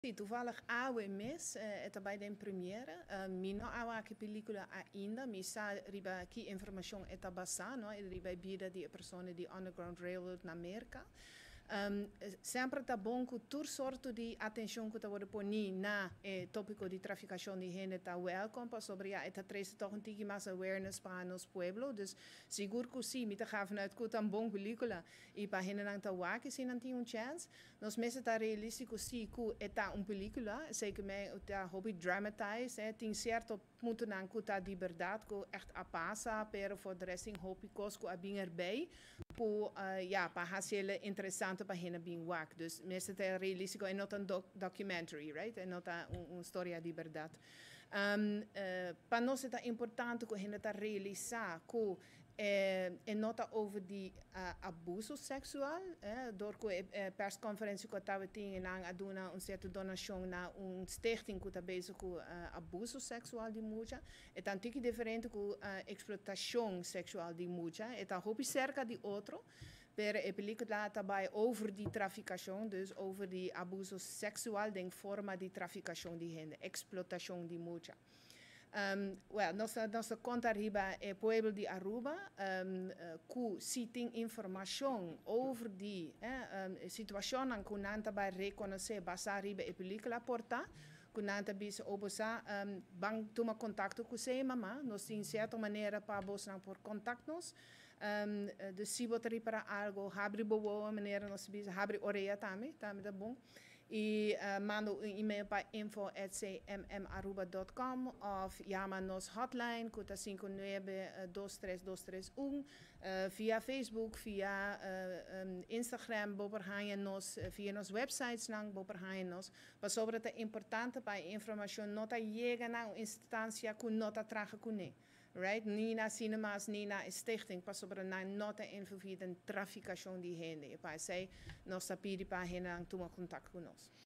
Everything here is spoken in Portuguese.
Sim, toevallig awe mes, bij de première. Mino awa que película ainda, misa riba que informação eta basa, no? Riba bida die persone die Underground Railroad na Amerika. Sempre tá bom que tur sorto de atenção que tá vou poni na tópico de traficação de gente tá welcome para sobre a eta três toch um tiki mais awareness para nos pueblo, dus seguro que sim, me tá gaven uit que tá bom película e para gente não tá wake sim não tem chance. Nos meses tá realistico sim que eta película, zeker mij tá hobby dramatize, tem certo ponto na que tá de verdade que echt a passa, pero for de rest hobby cosco a bem erbij. Ja, para fazer interessante para hen bem wak. Dus meestal é realistico e not een documentary, right? E not een storia de verdade. Para nós é importante que hen tá realizar que e nota over die abuso sexual, door que persconferentie que estava tendo a dona certa donação na stichting que está bezig com abuso sexual de mulher, é tanto que diferente com exploitação sexual de mulher, é tá hobby cerca de outro, pero a película também over die traficação, dus over die abuso sexual de forma de traficação de gente, exploitação de mulher. Nossa conta arriba é Pueblo de Aruba, que se tem informação over die situação em que nanta vai reconhecer, basta arriba a película porta, que nanta bisa obosa bang toma contato com você, mamá, nós tem certa maneira para você por contato-nos, de se botar para algo, abre boa maneira nós bisa abre orelha também tá bom. E manda um e-mail para info@cmmaruba.com of llama nos hotline kuta 5923231 via Facebook, via Instagram, nos via nos websites nang nos. Mas sobre het importante para informação nota llega na instância que nota traga kune. Right? Niet naar cinemas, niet naar stichting, pas op een nota info via de traficação de gente. E para zij, nós sapiri para hen aan contact com nós.